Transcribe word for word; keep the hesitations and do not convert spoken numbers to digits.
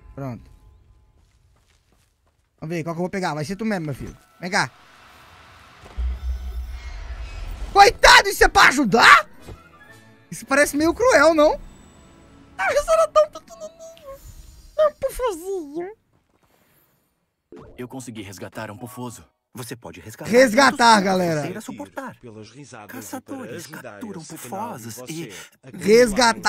Pronto. Vamos ver qual que eu vou pegar. Vai ser tu mesmo, meu filho. Vem cá. Coitado, isso é pra ajudar? Isso parece meio cruel, não? Ah, isso era tão pequenininho. Tão pufozinho. Eu consegui resgatar um pufoso. Você pode resgatar. Resgatar, galera. Sem suportar. Pelas risadas e para Caçadores ajudar capturam esse canal e pufosos você e... a Resgatar.